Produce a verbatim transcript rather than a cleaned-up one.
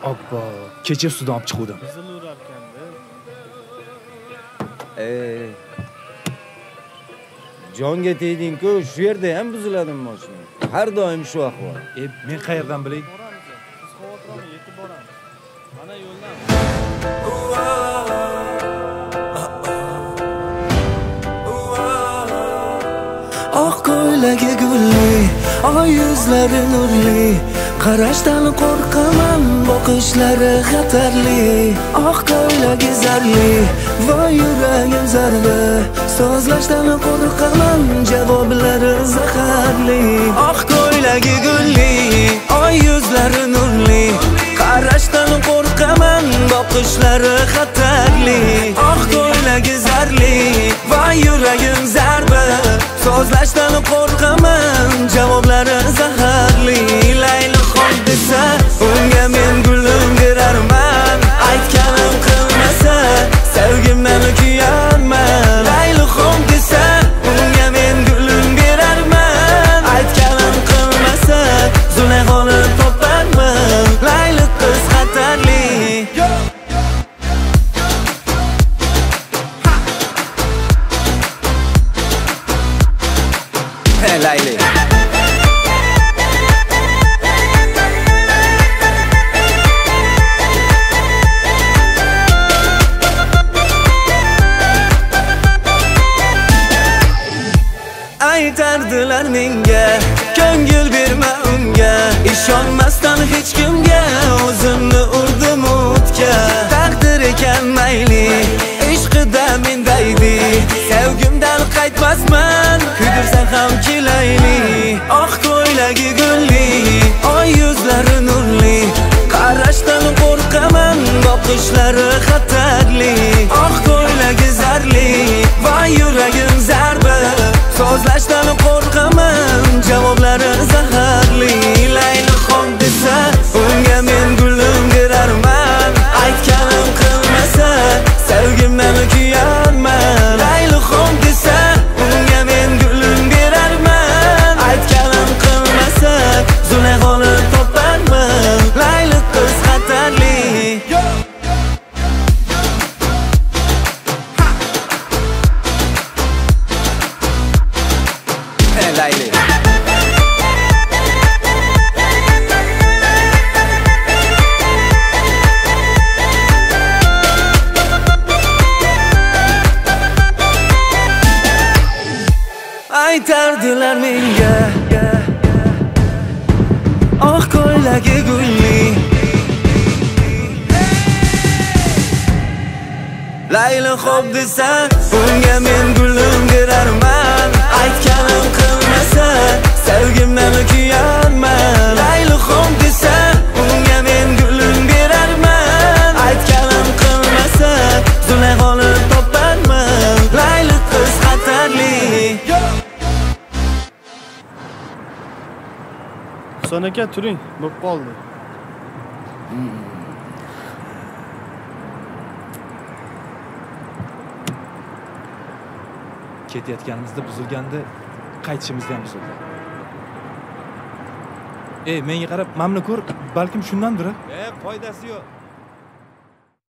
Oppa, kecha sudan olib chiqdim. Qizil urarkanda. Ey. Jonga tegding-ku, shu yerda ham buziladimi mashina? Har doim shu ahvol. E, men qayerdan bilay? Boramiz. Siz xavotir olmang, yetib boramiz. Mana yo'ldan. Oq ko'ylagi gulli, oy yuzlari nurli, qarashdan qo'rqaman, boqishlari xatarli. Oq ko'ylagi zarli, voy yuragim zarda, so'zlashdan qo'rqaman, javoblari zaharli. Oq ko'ylagi gulli, oy yuzlari nurli, qarashdan qo'rqaman, boqishlari xatarli. Oq ko'ylagi zarli, voy yuragim zarba, so'zlashdan qo'rqaman, javoblari zaharli. Laylaxon desa, unga men gulim berarman, aytganim qilmasa, sevgimdan kuyarman. Laylaxon desa, unga men gulim berarman, aytganim qilmasa, Zulayxonni toparman. Layli qiz xatarli. Hey Layli. Aytardilar menga, ko'ngil berma unga, ishonmasdan hech kimga, o'zimni urdim o'tga. Taqdir ekan mayli, ishqida mendaydi, sevgimdan qaytmasman, kuydirsan ham kelayli. Oq ko'ylagi gulli, oy yuzlari nurli, qarashdan qo'rqaman, boqishlari xatarli. Oq ko'ylagi zarli, voy yuragim zarba, so'zlashdan qo'rqaman, javoblari zaharli. Laylaxon desa, unga men gulim berarman, aytganim qilmasa, sevgimdan kuyarman. Laylaxon desa, unga men gulim berarman, aytganim qilmasa, Zulayxonni toparman. Layli qiz xatarli. Hey Layli. Aytardilar menga, oq ko'ylagi gulli, Laylaxon desa, unga men gulim berarman, aytganim qilmasa, sevgimdan kuyarman. Laylaxon desa, unga men gulim berarman, aytganim qilmasa, Zulayxonni toparman. Layli qiz xatarli. Husan aka, turing, bo'p qoldi. Ketayotganimizda buzilganda, qaytishimizda ham buzildi. Ey, menga qarab, mamni ko'r, balkim shundandir. E, foydasi yo'q.